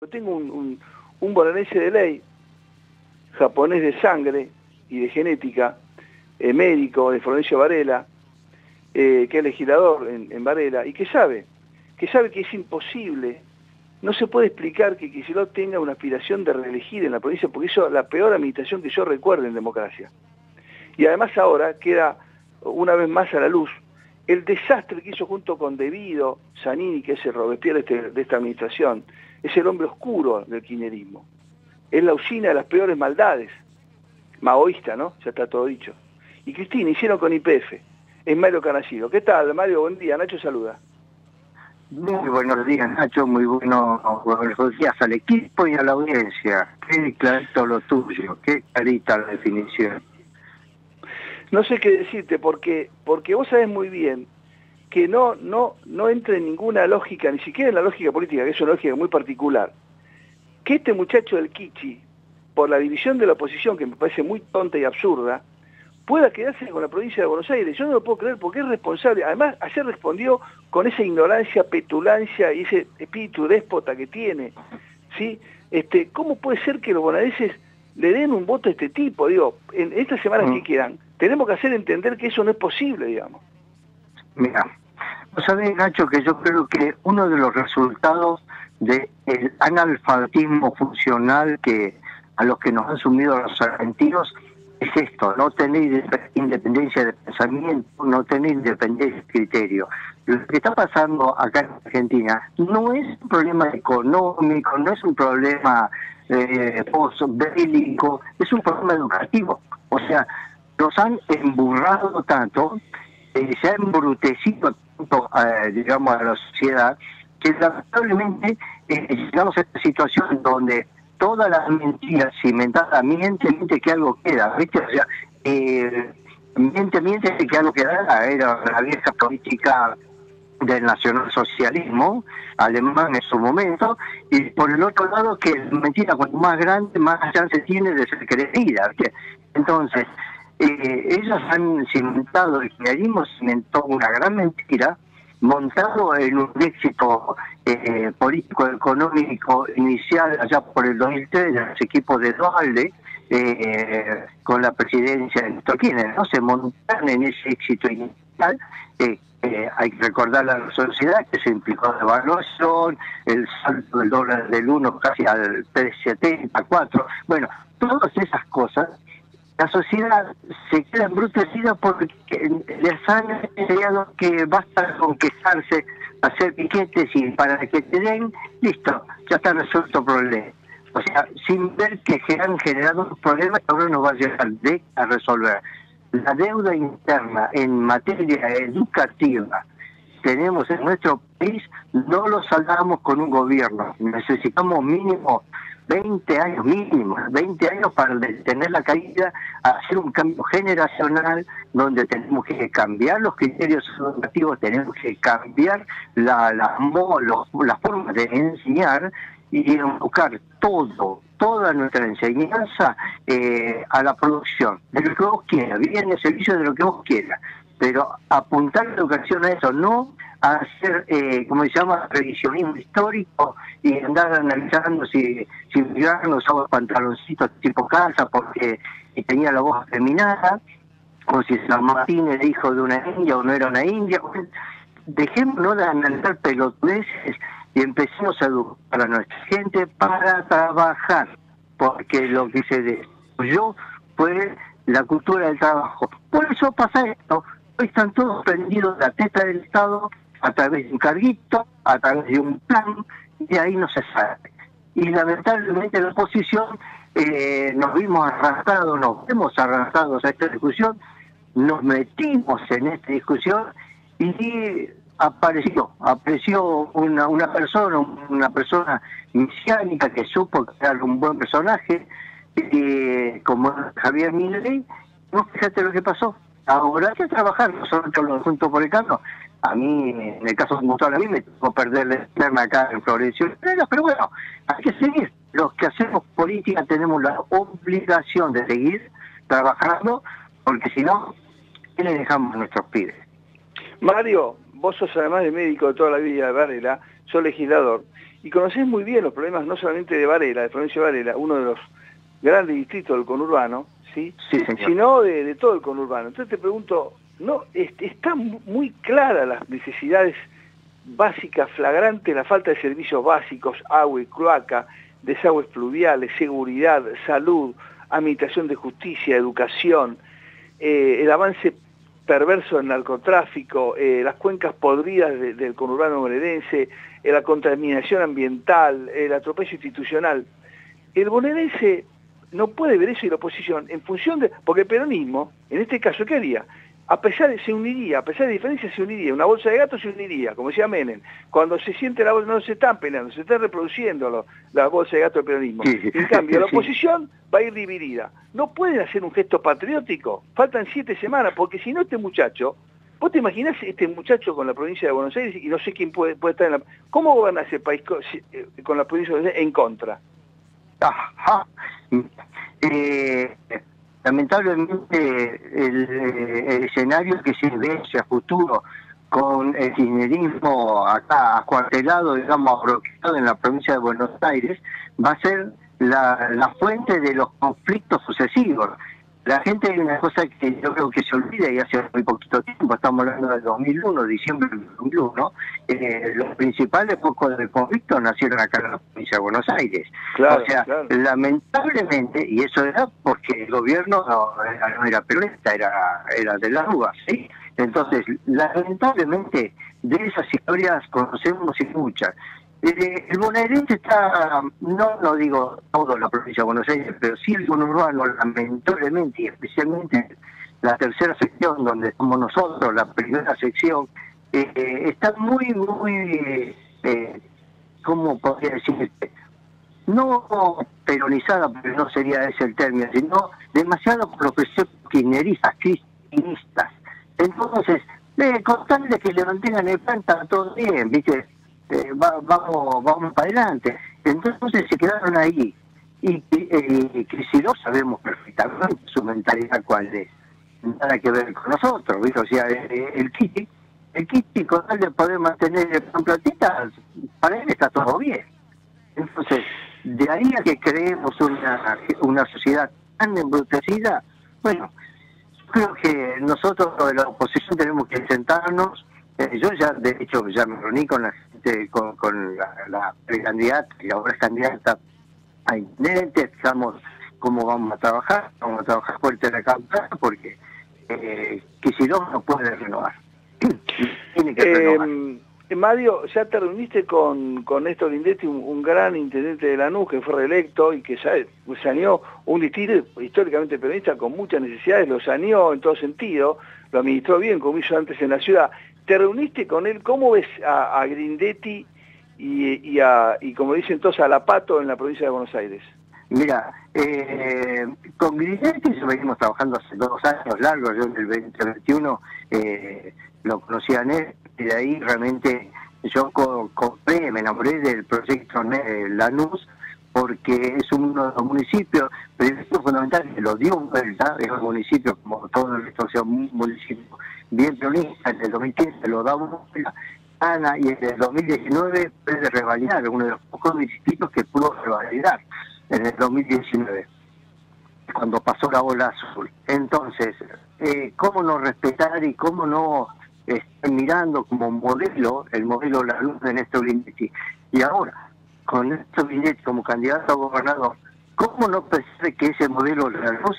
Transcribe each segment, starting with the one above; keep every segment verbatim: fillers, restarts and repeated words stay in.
Tengo un, un, un bonaerense de ley, japonés de sangre y de genética, eh, médico de Florencio Varela, eh, que es legislador en, en Varela, y que sabe, que sabe que es imposible, no se puede explicar que Kicillof tenga una aspiración de reelegir en la provincia, porque hizo la peor administración que yo recuerdo en democracia. Y además ahora queda una vez más a la luz el desastre que hizo junto con Devido, Zanini, que es el Robespierre de, este, de esta administración, es el hombre oscuro del kirchnerismo. Es la usina de las peores maldades, maoísta, ¿no? Ya está todo dicho. Y Cristina hicieron con Y P F, es Mario Canacino. ¿Qué tal, Mario? Buen día, Nacho saluda. Muy buenos días, Nacho, muy bueno, buenos días al equipo y a la audiencia. Qué clarito lo tuyo, qué clarita la definición. No sé qué decirte, porque, porque vos sabés muy bien que no, no, no entra en ninguna lógica, ni siquiera en la lógica política, que es una lógica muy particular, que este muchacho del Kichi, por la división de la oposición, que me parece muy tonta y absurda, pueda quedarse con la provincia de Buenos Aires. Yo no lo puedo creer porque es responsable. Además, ayer respondió con esa ignorancia, petulancia y ese espíritu déspota que tiene, ¿sí? Este, ¿cómo puede ser que los bonaerenses le den un voto a este tipo? Digo, en estas semanas que quedan, tenemos que hacer entender que eso no es posible, digamos. Mira, vos sabés, Nacho, que yo creo que uno de los resultados del analfabetismo funcional que a los que nos han sumido los argentinos es esto: no tener independencia de pensamiento, no tener independencia de criterio. Lo que está pasando acá en Argentina no es un problema económico, no es un problema eh, post-bélico, es un problema educativo. O sea, nos han emburrado tanto, eh, se ha embrutecido tanto, eh, digamos, a la sociedad, que lamentablemente eh, llegamos a esta situación donde todas las mentiras cimentadas, miente, miente que algo queda, ¿viste? O sea, eh, miente, miente que algo queda, era la vieja política del nacionalsocialismo alemán en su momento, y por el otro lado que la mentira cuanto más grande, más chance tiene de ser creída, ¿viste? Entonces, eh, ellos han cimentado, el kirchnerismo cimentó una gran mentira, montado en un éxito eh, político-económico inicial allá por el dos mil tres, de los equipos de Dualde, eh, con la presidencia de Néstor Kirchner, ¿no? Se montaron en ese éxito inicial. eh, eh, hay que recordar a la sociedad que se implicó la devaluación, el salto del dólar del uno casi al tres setenta, cuatro, bueno, todas esas cosas. La sociedad se queda embrutecida porque les han enseñado que basta con quejarse, hacer piquetes y para que te den, listo, ya está resuelto el problema. O sea, sin ver que se han generado problemas que ahora nos va a llegar de a resolver. La deuda interna en materia educativa tenemos en nuestro país, no lo saldamos con un gobierno. Necesitamos mínimo veinte años mínimo, veinte años para detener la caída, hacer un cambio generacional donde tenemos que cambiar los criterios educativos, tenemos que cambiar la, la, los, la forma de enseñar y enfocar todo, toda nuestra enseñanza eh, a la producción, de lo que vos quieras, bien el servicio de lo que vos quieras, pero apuntar la educación a eso, no a hacer, eh, como se llama, revisionismo histórico y andar analizando si, si Mirano usaba pantaloncitos tipo calza porque y tenía la voz afeminada, o si San Martín era hijo de una india o no era una india. Dejémonos de analizar pelotudeces y empecemos a educar a nuestra gente para trabajar, porque lo que se destruyó fue la cultura del trabajo. Por eso pasa esto. Hoy están todos prendidos de la teta del Estado a través de un carguito, a través de un plan, y de ahí no se sale. Y lamentablemente la oposición eh, nos vimos arrastrados, nos vemos arrastrados a esta discusión, nos metimos en esta discusión y apareció, apareció una, una persona, una persona mesiánica que supo crear un buen personaje, eh, como Javier Milei. No, fíjate lo que pasó. Ahora hay que trabajar, nosotros los Juntos por el Cambio. A mí, en el caso puntual, a mí me tocó perder la externa acá en Florencio, pero bueno, hay que seguir. Los que hacemos política tenemos la obligación de seguir trabajando, porque si no, ¿qué le dejamos a nuestros pibes? Mario, vos sos además de médico de toda la vida de Varela, sos legislador, y conocés muy bien los problemas no solamente de Varela, de provincia de Varela, uno de los grandes distritos del conurbano, ¿sí? Sí, señor. Sino de, de todo el conurbano. Entonces te pregunto, ¿no están muy claras las necesidades básicas, flagrantes, la falta de servicios básicos, agua y cloaca, desagües pluviales, seguridad, salud, administración de justicia, educación, eh, el avance perverso del narcotráfico, eh, las cuencas podridas de, del conurbano bonaerense, eh, la contaminación ambiental, el atropello institucional? El bonaerense no puede ver eso y la oposición en función de... Porque el peronismo, en este caso, ¿qué haría? A pesar de, se uniría, a pesar de diferencias se uniría, una bolsa de gatos se uniría, como decía Menem. Cuando se siente la bolsa, no se están peleando, se están reproduciendo los, las bolsas de gatos del peronismo. Sí, sí, en cambio, la sí. oposición va a ir dividida. No pueden hacer un gesto patriótico, faltan siete semanas, porque si no este muchacho, vos te imaginás este muchacho con la provincia de Buenos Aires, y no sé quién puede, puede estar en la... ¿Cómo goberna ese país con, con la provincia de Buenos Aires en contra? Ajá. Eh... Lamentablemente el, el escenario que se ve hacia futuro con el kirchnerismo acá acuartelado, digamos, bloqueado en la provincia de Buenos Aires, va a ser la, la fuente de los conflictos sucesivos. La gente, hay una cosa que yo creo que se olvida, y hace muy poquito tiempo, estamos hablando del dos mil uno, diciembre del dos mil uno, eh, los principales focos de conflicto nacieron acá en la provincia de Buenos Aires. Claro, o sea, claro. lamentablemente, y eso era porque el gobierno no, no era peronista, era, era de las Rúas, ¿sí? Entonces, lamentablemente, de esas historias conocemos y muchas. Eh, el bonaerense está, no no digo todo la provincia de Buenos Aires, pero sí el conurbano, lamentablemente, y especialmente la tercera sección, donde somos nosotros, la primera sección, eh, eh, está muy, muy, eh, ¿cómo podría decir? No peronizada, porque no sería ese el término, sino demasiado por los preceptos kirchneristas, cristinistas. Entonces, eh, con tal de que le mantengan el plan, está todo bien, ¿viste? Eh, va, vamos vamos para adelante. Entonces se quedaron ahí, y eh, que si no sabemos perfectamente su mentalidad cuál es, nada que ver con nosotros, ¿viste? O sea, eh, el Kitty el Kitty con tal de poder mantener el plan platita, para él está todo bien. Entonces, de ahí a que creemos una una sociedad tan embrutecida, bueno, creo que nosotros de la oposición tenemos que sentarnos. Eh, yo ya, de hecho, ya me reuní con la gente, con, con la, la precandidata, y ahora es candidata a intendente, estamos cómo vamos a trabajar, vamos a trabajar fuerte en la campaña, porque eh, Kicillof no puede renovar, tiene que eh, renovar. Mario, ya te reuniste con, con Néstor Lindetti, un, un gran intendente de Lanús que fue reelecto y que ya saneó un distrito históricamente peronista con muchas necesidades, lo saneó en todo sentido, lo administró bien como hizo antes en la ciudad. ¿Te reuniste con él? ¿Cómo ves a, a Grindetti y, y, a, y como dicen todos, a Lapato en la provincia de Buenos Aires? Mira, eh, con Grindetti venimos trabajando hace dos años largos. Yo en el veinte veintiuno eh, lo conocí a él, y de ahí realmente yo compré, me enamoré del proyecto Lanús, porque es uno de los municipios, pero es fundamental que lo dio vuelta, es un municipio como todo el resto, o sea, un municipio bien peronista. En el dos mil quince lo da vuelta, Ana, y en el dos mil diecinueve puede revalidar, uno de los pocos municipios que pudo revalidar en el dos mil diecinueve, cuando pasó la ola azul. Entonces, eh, ¿cómo no respetar y cómo no estar mirando como modelo el modelo Lanús de Néstor Lindetti? Y ahora, con Néstor Lindetti como candidato a gobernador, ¿cómo no pensar que ese modelo Lanús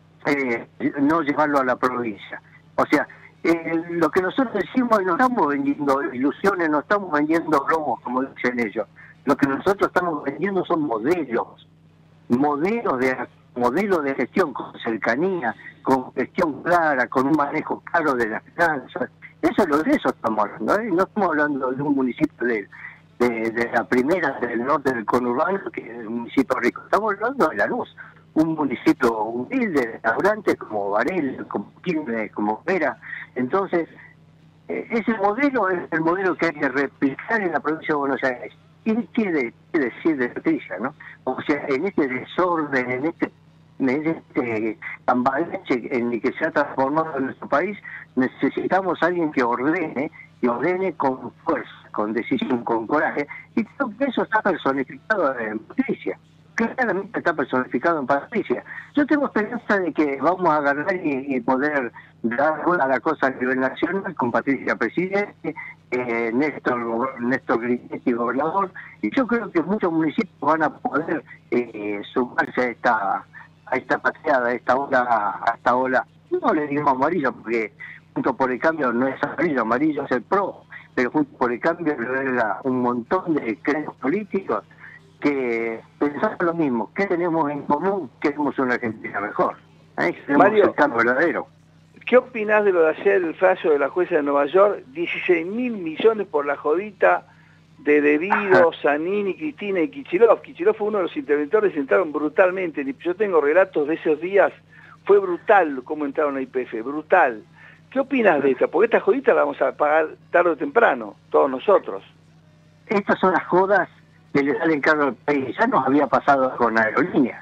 eh, no llevarlo a la provincia? O sea, eh, lo que nosotros decimos, no estamos vendiendo ilusiones, no estamos vendiendo globos, como dicen ellos. Lo que nosotros estamos vendiendo son modelos, modelos de modelos de gestión con cercanía, con gestión clara, con un manejo claro de las finanzas. Eso es lo de eso estamos hablando, ¿eh? No estamos hablando de un municipio de, de, de la primera del norte del conurbano, que es un municipio rico. Estamos hablando de Lanús, un municipio humilde, restaurante como Varela, como Quilmes, como Vera. Entonces, eh, ese modelo es el modelo que hay que replicar en la provincia de Buenos Aires. ¿Qué quiere, quiere decir de Patricia, no? O sea, en este desorden, en este, en este cambalache en el que se ha transformado nuestro país, necesitamos a alguien que ordene y ordene con fuerza, con decisión, con coraje, y creo que eso está personificado en Patricia, claramente está personificado en Patricia. Yo tengo esperanza de que vamos a agarrar y, y poder dar a la cosa a nivel nacional con Patricia presidente, eh, Néstor, Néstor Grinetti gobernador, y yo creo que muchos municipios van a poder eh, sumarse a esta a esta pateada, a esta ola, a esta ola, no le digamos amarillo porque Juntos por el Cambio no es amarillo, amarillo es el PRO, pero Juntos por el Cambio revela un montón de credos políticos que pensamos lo mismo, ¿qué tenemos en común? Queremos una Argentina mejor. Ahí tenemos Mario, el cambio verdadero. ¿Qué opinás de lo de ayer, el fallo de la jueza de Nueva York? dieciséis mil millones por la jodita de Devido, Zanini, Cristina y Kicillof. Kicillof fue uno de los interventores, entraron brutalmente. Yo tengo relatos de esos días, fue brutal cómo entraron a I P F, brutal. ¿Qué opinas de esta? Porque esta jodita la vamos a pagar tarde o temprano, todos nosotros. Estas son las jodas que le salen caro al país. Ya nos había pasado con aerolíneas.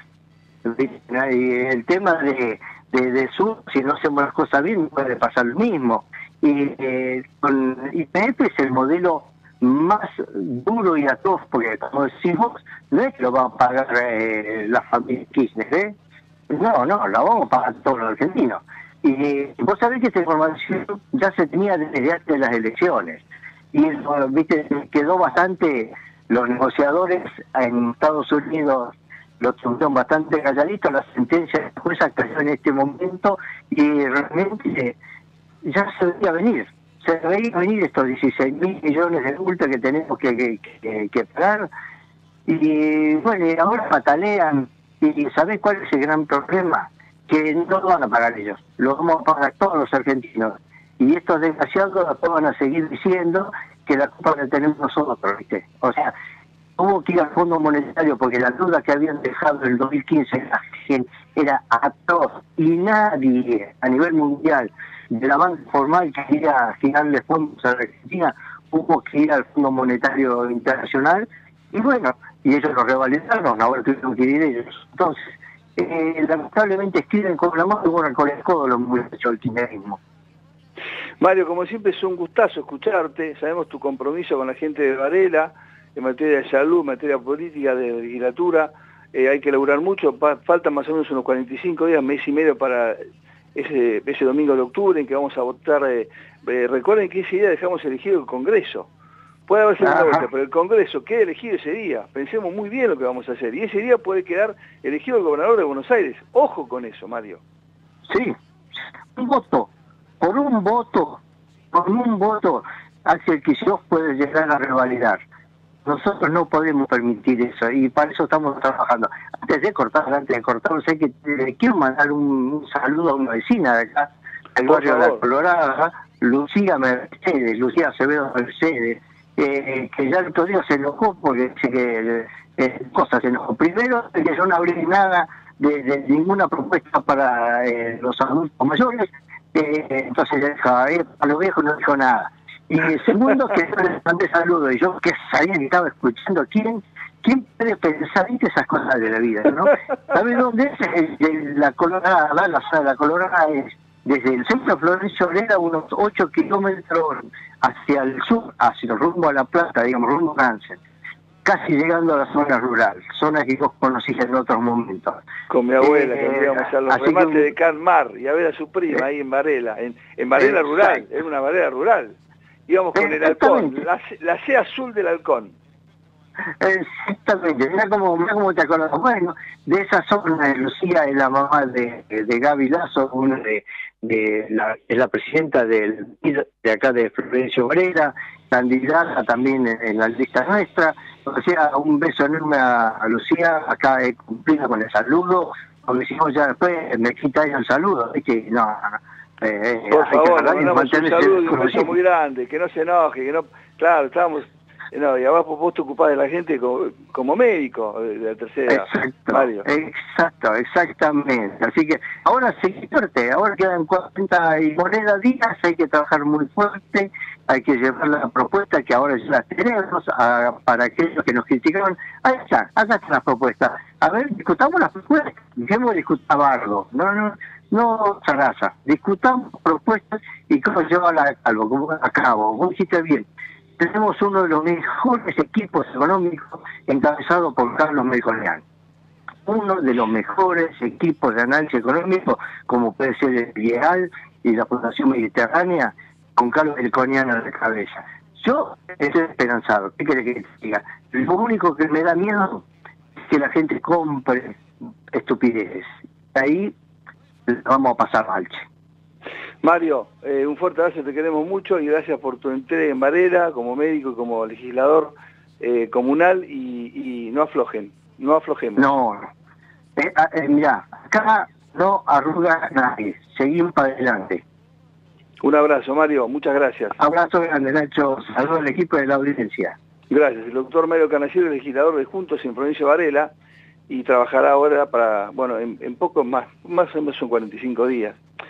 Y el tema de, de, de sur, si no hacemos las cosas bien, puede pasar lo mismo. Y eh, con I P F es el modelo más duro y atroz, porque como decimos, no es que lo va a pagar eh, la familia Kirchner, ¿eh? No, no, lo vamos a pagar todos los argentinos. Y vos sabés que esta información ya se tenía desde antes de las elecciones. Y eso, viste, quedó bastante, los negociadores en Estados Unidos lo tuvieron bastante calladitos, la sentencia de la jueza cayó en este momento y realmente ya se veía venir. Se veía venir estos dieciséis mil millones de multas que tenemos que, que, que, que pagar. Y bueno, y ahora patalean. ¿Y sabés cuál es el gran problema? Que no lo van a pagar ellos, lo vamos a pagar todos los argentinos. Y estos desgraciados después van a seguir diciendo que la culpa la tenemos nosotros, ¿viste? O sea, hubo que ir al Fondo Monetario porque la deuda que habían dejado en el dos mil quince era atroz y nadie a nivel mundial de la banca formal quería girarle fondos a la Argentina, hubo que ir al Fondo Monetario Internacional y bueno, y ellos lo revalidaron, ahora tuvieron que ir ellos. Entonces, eh, lamentablemente escriben con la mano y borran con el codo los muchachos del kirchnerismo. Mario, como siempre es un gustazo escucharte, sabemos tu compromiso con la gente de Varela, en materia de salud, en materia política, de legislatura, eh, hay que laburar mucho, pa faltan más o menos unos cuarenta y cinco días, mes y medio para ese, ese domingo de octubre en que vamos a votar. Eh, eh, recuerden que ese día dejamos elegido el Congreso. Puede haber segunda vuelta, pero el Congreso queda elegido ese día. Pensemos muy bien lo que vamos a hacer. Y ese día puede quedar elegido el gobernador de Buenos Aires. Ojo con eso, Mario. Sí, un voto, por un voto, por un voto, Axel Kicillof puede llegar a revalidar. Nosotros no podemos permitir eso y para eso estamos trabajando. Antes de cortar, antes de cortar, sé que le quiero mandar un, un saludo a una vecina de acá, del barrio de La Colorada, Lucía Mercedes, Lucía Acevedo Mercedes, eh, que ya el otro día se enojó porque dice que eh, cosas se enojó. Primero, que yo no hablé nada de, de ninguna propuesta para eh, los adultos mayores, eh, entonces ya dijo, eh, a los viejos no dijo nada. Y segundo, que yo les mandé saludos, y yo que sabía que estaba escuchando, ¿quién, quién puede pensar en esas cosas de la vida, no? ¿Sabes dónde es? De la Colorada, la, la Colorada es desde el centro de Florencio Varela unos ocho kilómetros hacia el sur, hacia el rumbo a La Plata, digamos, rumbo a Cáncer, casi llegando a la zona rural, zona que vos conocís en otros momentos. Con mi abuela, eh, que íbamos a los remates que, de Canmar y a ver a su prima eh, ahí en Varela, en, en Varela exacto. Rural, es una Varela rural. Íbamos con el halcón, la, la C azul del halcón. Exactamente, mira cómo, mira cómo te acuerdas. Bueno, de esa zona, Lucía es la mamá de, de Gaby Lazo, una de, de la, es la presidenta del, de acá de Florencio Varela, candidata también en, en la lista nuestra. O sea, un beso enorme a, a Lucía, acá he cumplido con el saludo, porque si no ya después me quita ella el saludo, es que no, no. Eh, Por favor, le mandamos un saludo y un beso muy grande, que no se enoje, que no, claro, estábamos, no, y abajo vos te ocupás de la gente como, como médico de la tercera, exacto, Mario. Exacto, exactamente, así que ahora seguí fuerte, ahora quedan cuarenta y moneda días, hay que trabajar muy fuerte, hay que llevar la propuesta que ahora ya la tenemos a, para aquellos que nos criticaron, ahí está, acá están las propuestas, a ver, discutamos las propuestas, dejemos de discutir a Bardo, no, no, no zaraza. Discutamos propuestas y cómo llevarlas a cabo. A cabo. Vos dijiste bien, tenemos uno de los mejores equipos económicos encabezado por Carlos Melconian. Uno de los mejores equipos de análisis económico, como puede ser el IEAL y la Fundación Mediterránea, con Carlos Melconian a la cabeza. Yo estoy esperanzado. ¿Qué querés que te diga? Lo único que me da miedo es que la gente compre estupideces. Ahí vamos a pasar mal. Mario, eh, un fuerte abrazo, te queremos mucho y gracias por tu entrega en Varela como médico y como legislador eh, comunal y, y no aflojen, no aflojemos. No, eh, eh, mirá, acá no arruga nadie, seguimos para adelante. Un abrazo, Mario, muchas gracias. Abrazo grande, Nacho, saludos al equipo de la audiencia. Gracias, el doctor Mario Canasiero, legislador de Juntos en Provincia de Varela, y trabajará ahora para, bueno, en, en poco más, más o menos son cuarenta y cinco días.